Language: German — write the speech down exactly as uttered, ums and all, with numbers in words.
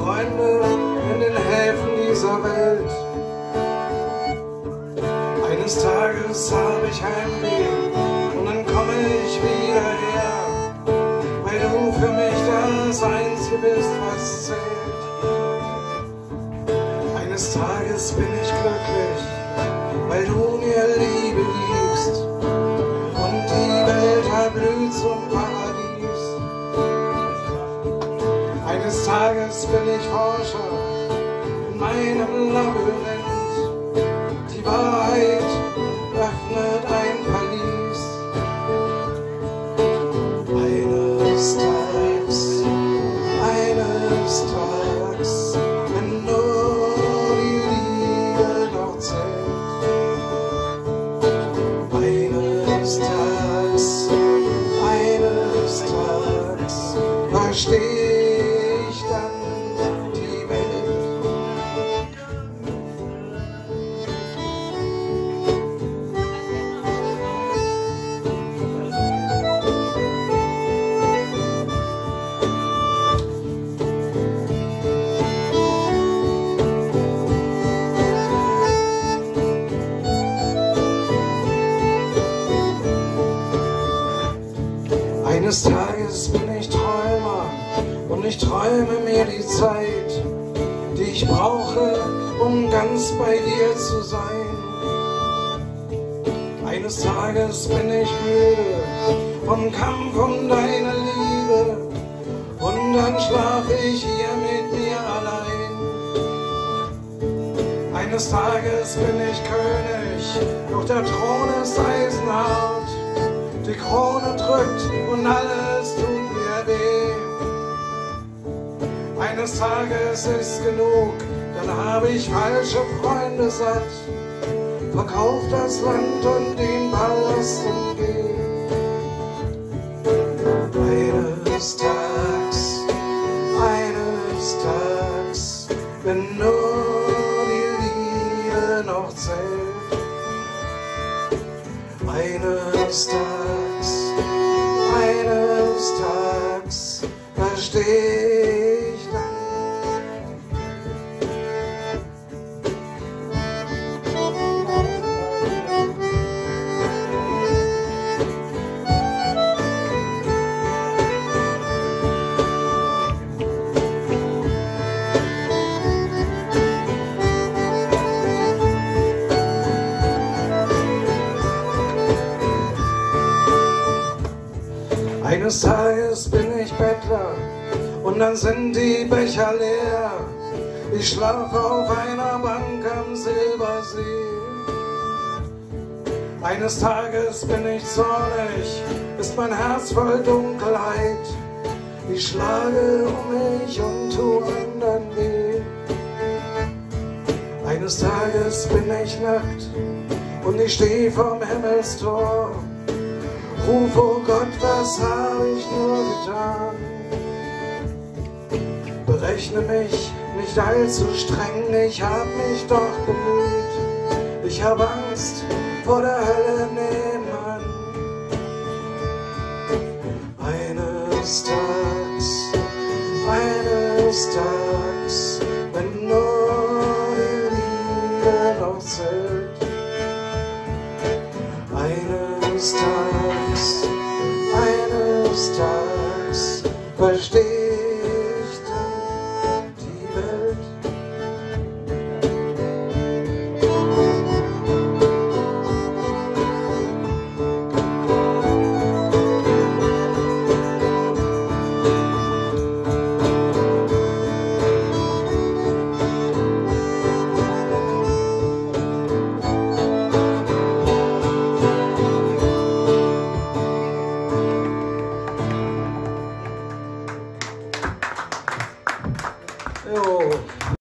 Freunde in den Häfen dieser Welt. Eines Tages habe ich Heimweh und dann komme ich wieder her, weil du für mich das Einzige bist, was zählt. Eines Tages bin ich glücklich, weil du mir Liebe gibst und die Welt erblüht zum Paradies. Eines Tages bin ich Forscher in meinem Labyrinth. Die Wahrheit öffnet ein Verlies. Eines Tages, eines Tages, wenn nur die Liebe noch zählt. Eines Tages, eines Tages, versteh ich dann die Welt. Eines Tages bin ich Träumer und ich träume mir die Zeit, die ich brauche, um ganz bei dir zu sein. Eines Tages bin ich müde vom Kampf um deine Liebe und dann schlaf ich hier mit mir allein. Eines Tages bin ich König, doch der Thron ist eisenhart. Die Krone drückt und alles tut mir weh. Eines Tages ist genug, dann habe ich falsche Freunde satt. Verkauf das Land und den Palast und geh. Eines Tages, eines Tages, wenn nur die Liebe noch zählt. Eines Tages, eines Tages versteh ich dann. Eines Tages bin ich Bettler und dann sind die Becher leer. Ich schlafe auf einer Bank am Silbersee. Eines Tages bin ich zornig, ist mein Herz voll Dunkelheit. Ich schlage um mich und tu anderen weh. Eines Tages bin ich nackt und ich steh vorm Himmelstor. Ruf, oh Gott, was hab ich nur getan? Berechne mich nicht allzu streng, ich hab mich doch bemüht. Ich hab Angst vor der Hölle nebenan. Eines Tages, eines Tages